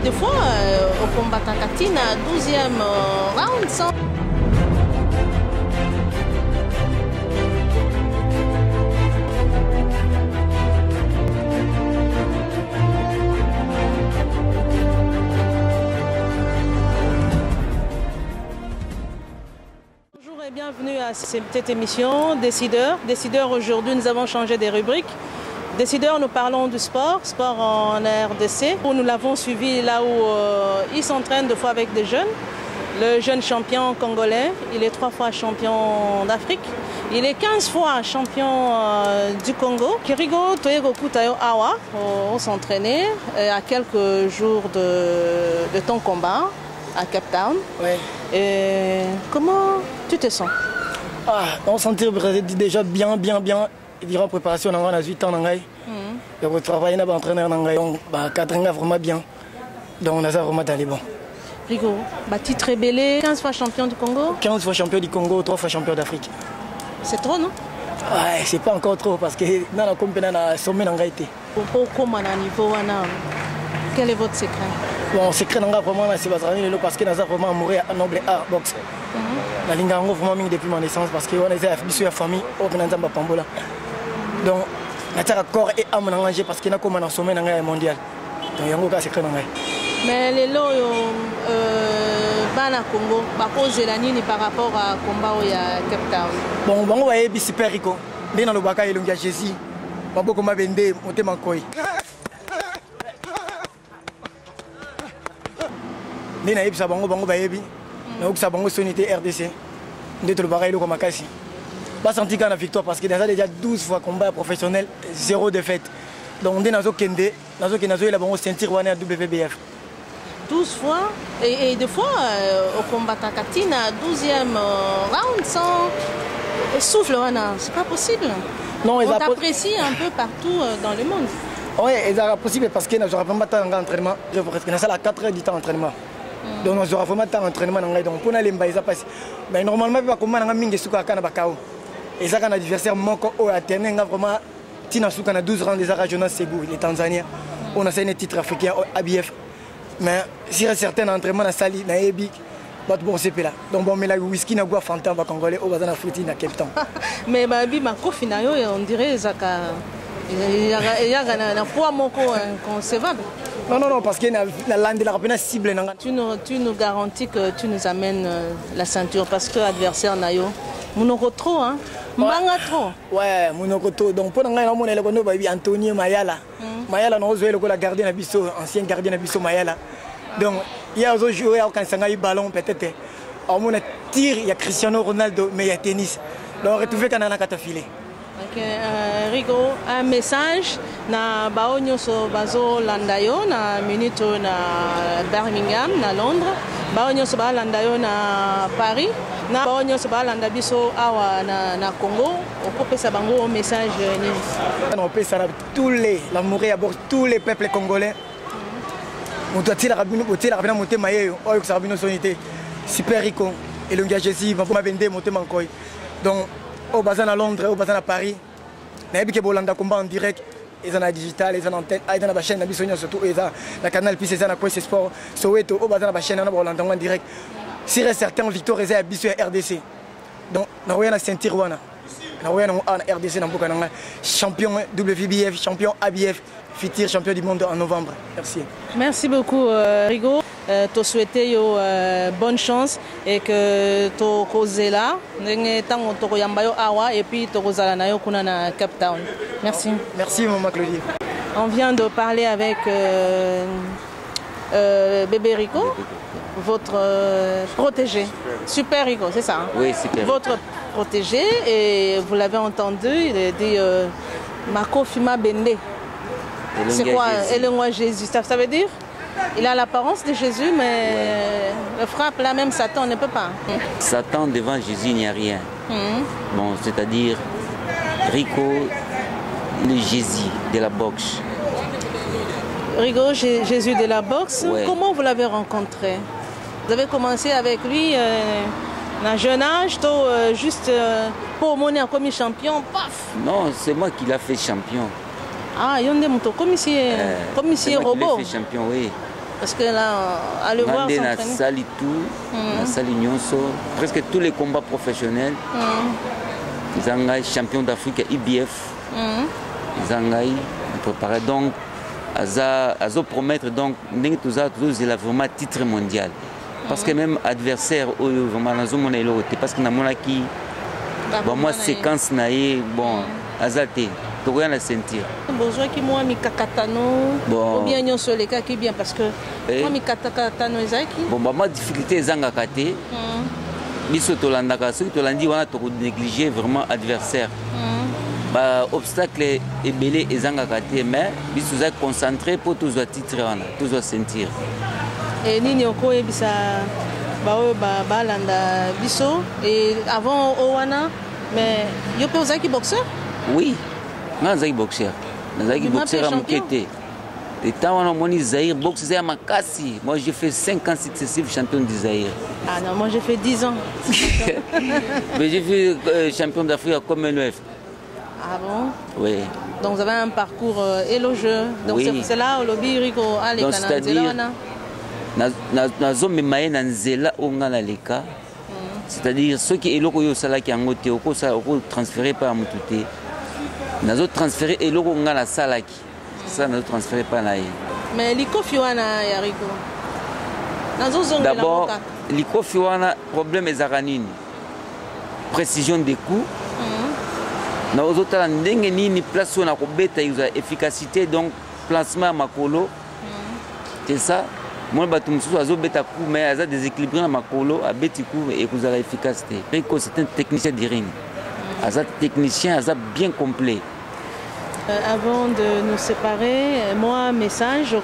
des fois, au combat Takatina, 12e round, sans... Bonjour et bienvenue à cette émission Décideurs. Décideurs, aujourd'hui, nous avons changé des rubriques. Décideurs, nous parlons du sport, sport en RDC. Nous l'avons suivi là où il s'entraîne deux fois avec des jeunes. Le jeune champion congolais, il est 3 fois champion d'Afrique. Il est 15 fois champion du Congo. Kirigo Toego Kutayo Awa, on s'entraînait à quelques jours de ton combat à Cape Town. Ouais. Et comment tu te sens? On se sentit déjà bien. Durant la préparation, on a 8 ans. Et on travaille avec l'entraîneur. Donc, 4 ans vraiment bien. Donc, on a vraiment dans les bons. Rigo, titre rébellé, 15 fois champion du Congo? 15 fois champion du Congo, 3 fois champion d'Afrique. C'est trop, non? Ouais, c'est pas encore trop parce que dans la compétition, on a sommet dans été. Comment à niveau, quel est votre secret? Bon, le secret, c'est parce que nous avons vraiment amoureux à noble art boxe. La ligne vraiment depuis ma naissance parce qu'on est habitué à la famille au Pénanzamba Pambola. Donc, nous avons corps et âme parce que nous sommes dans le sommet mondial. Donc, il y a un secret. Mais les lots, Bana Congo, par rapport à combat au Cape Town. Bon, on va être super rico. Bien dans le Baka et l'Ongia Jésus. On va combattre Bende, on te manque. Bien à Epsa Bango Bango Bayebi. Donc, ça Bango Sonité RDC. Nous sommes le comme Akassi. Pas senti qu'on a victoire parce que nous avons déjà 12 fois combat professionnel, 0 défaite. Donc, on est dans le Kende, dans le Kende, il a bon ceinture à WBF. 12 fois et des fois au combat Takatina, 12e round sans souffle, c'est pas possible. Non, on t'apprécie un peu partout dans le monde. Oui, c'est possible parce que nous n'avons pas tant d'entraînement. Nous avons 4 heures du temps d'entraînement. Donc nous avons vraiment tant d'entraînement. Donc pour aller à passer. Mais normalement, il y a des gens qui ont et ça, un adversaire manque au Athénée, vraiment, Tina Souka a 12 rangs des régionaux Ségou, les Tanzaniens. On a un titre africain au ABF. Mais si certains entraînements dans Sali, dans Ebi, bon c'est là. Donc bon, mais là whisky n'a pas Fanta va Congolais au bazar Afrique dans Cape Town. Mais Babi ma cofinayo on dirait Zaka il y a un poids moko concevable. Non parce que la lande de la rapena cible. Tu nous garantis que tu nous amènes la ceinture parce que l'adversaire nayo monoko trop hein. Manga trop. Ouais, monoko trop. Donc pour nga on est le Babi Antonio Mayala. Mayala nous jouer le gardien à Bisso, ancien gardien à Bisso Mayala. Donc il y a d'autres joueurs quand ça a ballon peut-être. On a tir, il y a Cristiano Ronaldo mais il y a tennis. Donc retrouver quand on a catafilé. OK, Rigo, un message na baonyo so bazo landayo na minute na Birmingham na Londres. Baonyo so ba landayo na Paris. Na baonyo so ba landa biso awa na Congo. On peut ça bango message ni. On peut ça tous les l'amour à bord tous les peuples congolais. On doit tirer la monter maillot, oh ça rabino sonité. Super rico et le gars Jésus va pour m'abender monter mankoy. Donc au bazar à Londres, au bazar à Paris. Na ebike bolanda combat en direct, ils en a digital, ils en antenne, ils en a chaîne na bisonia surtout ils ont la canal puis ils en a quoi c'est sport. Soweto au bazar à chaîne na bolanda en direct. Si certains victoire ils a biso RDC. Donc na roya na ceinture wana. Na roya na RDC na mboka na champion WBF, champion ABF, futur champion du monde en novembre. Merci. Merci beaucoup Rigo. Te souhaiter bonne chance et que tu causes là, et puis tu kuna na Cape Town. Merci. Merci maman Claudie. On vient de parler avec bébé Rico, votre protégé. Super Rico, c'est ça? Oui, super. Votre protégé et vous l'avez entendu, il a dit Mako Fima Bende. C'est quoi? Elengwa Jésus. Ça veut dire? Il a l'apparence de Jésus, mais le frappe là même Satan ne peut pas. Satan devant Jésus, il n'y a rien. Bon, c'est-à-dire Rico, le Jésus de la boxe. Rico, Jésus de la boxe. Ouais. Comment vous l'avez rencontré? Vous avez commencé avec lui à un jeune âge, juste pour monter comme champion, paf. Non, c'est moi qui l'ai fait champion. Ah, Yonde Mouto, comme ici robot. Fait champion, oui. Parce que là, à le voir s'entraîner. Na sali tout, na sali nyonso, presque tous les combats professionnels. Zangai champion d'Afrique IBF. Zangai préparé donc à promettre donc tous il a vraiment titre mondial. Parce que même adversaire vraiment parce que na monaki bon moi séquence naïe bon azate to rien à sentir. Besoin qui moi mi kakatano ou bien nyonso les cas qui bien parce que moi mi kakatano ezaki. Bon bah moi difficulté zanga kate. Biso to landaka so to landi wana to négliger vraiment adversaire. Bah obstacle est belé ezanga kate mais biso za concentré pour tous les titres wana, tous les sentir. Et nini oko ebisa ba landa biso et avant owana mais yo pe ozaki boxeur? Oui. Nazaki boxeur. Nazaki boxeur à Mokete. Et tant on a moni Zaïre boxe à Makassi. Moi j'ai fait 5 ans successifs champion du Zaïre. Ah non, moi j'ai fait 10 ans. Mais j'ai fait champion d'Afrique à Commonwealth. Ah bon? Oui. Donc vous avez un parcours élogieux. Donc oui. C'est là au lobby Rico à donc c'est-à-dire na zone maye na nzela onga leka. C'est-à-dire ceux qui eloko yo sala ki angote oko ça oko transféré par mutute. Nazo transféré eloko nga la salaki. Ça nazo transféré par là. Mais likofi wana ya Rico. Nazo zonga la. D'abord likofi wana problème ezaka nini? Précision des coups. Na ozotala ndenge nini place on a kobeta yuza efficacité donc placement makolo. C'est ça. Moi bato mususu azobeta coup mais aza déséquilibré na makolo abeti coup et kozala efficacité. Rico c'est un technicien du ring. Aza technicien aza bien complet. Avant de nous séparer, moi, message,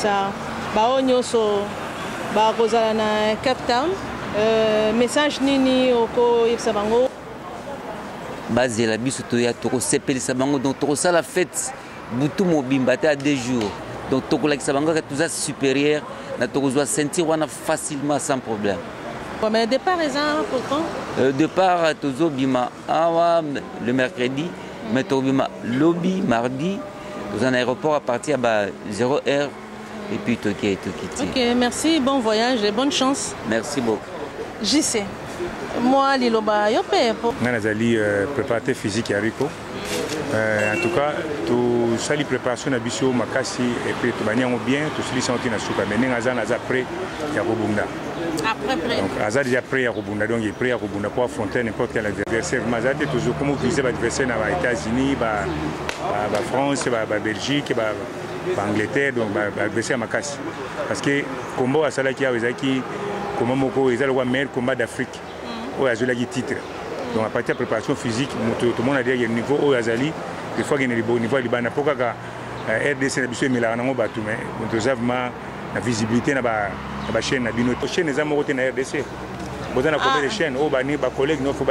na Cape Town, message nini oko yebsabango. Base la biso to ya toko sepelisa bango donc toko ça la fête butu mobimba à 2 jours. Donc toko la kisabango ka tuza supérieur na toko doit sentir wana facilement sans problème. Mais départ est pour quand? Départ à Tozo Bima awa le mercredi. Mais lobby mardi, dans un aéroport à partir de 0h et puis Tokyo et Tokyo. Ok, merci, bon voyage et bonne chance. Merci beaucoup. JC, moi, Liloba, Yopé. Nazali préparateur physique à Rico. En tout cas, tout ça, les préparations d'Abissio, Makassi et puis tout manière bien, tout cela sont en souka. Mais Nazan a après Yarobunda. Après. Donc Azad déjà prêt à Robunda, donc il est prêt à Robunda pour affronter n'importe quel adversaire. Mais Azad est toujours comme viser l'adversaire dans les États-Unis, la France, la Belgique, l'Angleterre, donc l'adversaire Makassi. Parce que combat à Salaki a qui comment Moko est le meilleur combat d'Afrique. Où Azula qui titre. Donc à partir de la préparation physique, tout le monde a dit qu'il y a un niveau où Azali, des fois il y a un niveau Liban. Pourquoi RDC n'a pas mis la main au bateau, mais nous avons la visibilité dans la chaîne. La chaîne est à RDC. Vous avez combien de chaînes? Vos collègues, il faut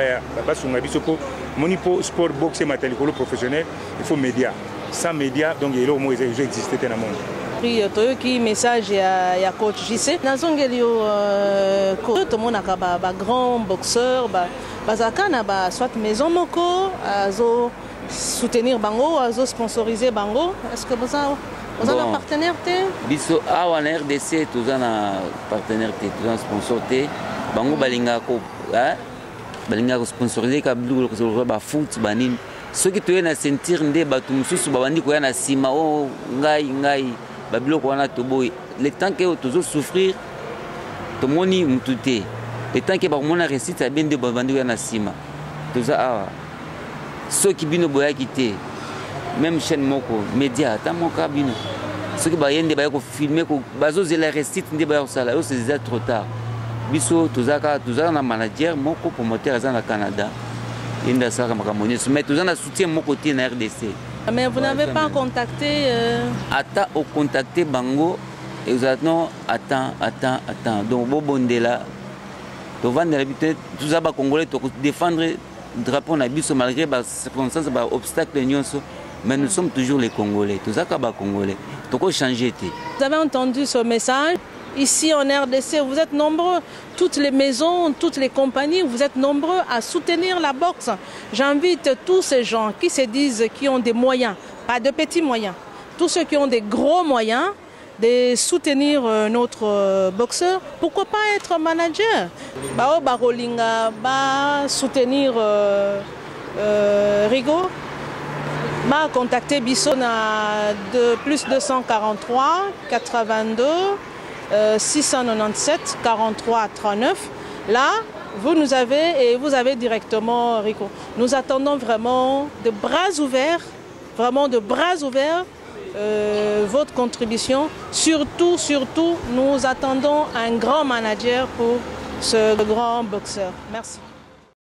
que sport boxe matériel professionnel, il faut médias. Sans médias, donc il y a au moins existé dans le monde. Toyoki message ya coach JC nazongeli coach to monaka ba grand boxeur bazaka na ba soit maison moko azo soutenir bango azo sponsoriser bango est-ce que vous avez un partenaire té biso awa na RDC tous un partenaire té tous un sponsor té bango balinga ko balinga ko sponsoriser ka blue ko ba foot banine ceux qui toyena sentir nde batu mususu babandi ko yana sima o ngai babilo ko wana toboy le temps que toujours souffrir to moni mutute le temps que ba mona réussite a bien de babandi ko yana sima tout ça ceux qui bino boya kité même chaîne moko média ta moka bino ceux qui ba yende ba ko filmer ko bazo zela réussite nde ba sala c'est déjà trop tard biso tuzaka na manager moko promoteur za na Canada inda saka makamoni mais tuzana soutien moko té na RDC. Mais vous n'avez pas contacté Attends, au contacter Bango et vous êtes non, attends. Donc, Bobondela, tu vas d'habitude, tous les Congolais, tu défendre le drapeau Nabiso malgré les circonstances, les obstacles, mais nous sommes toujours les Congolais, tous les Congolais. Tu peux changer. Vous avez entendu ce message? Ici en RDC, vous êtes nombreux, toutes les maisons, toutes les compagnies, vous êtes nombreux à soutenir la boxe. J'invite tous ces gens qui se disent qui ont des moyens, pas de petits moyens, tous ceux qui ont des gros moyens, de soutenir notre boxeur. Pourquoi pas être manager? Barolinga, soutenir Rigo. Contacter Bissona de plus 243 82 697 43 39. Là, vous nous avez et vous avez directement Rico. Nous attendons vraiment de bras ouverts, votre contribution. Surtout, nous attendons un grand manager pour ce grand boxeur. Merci.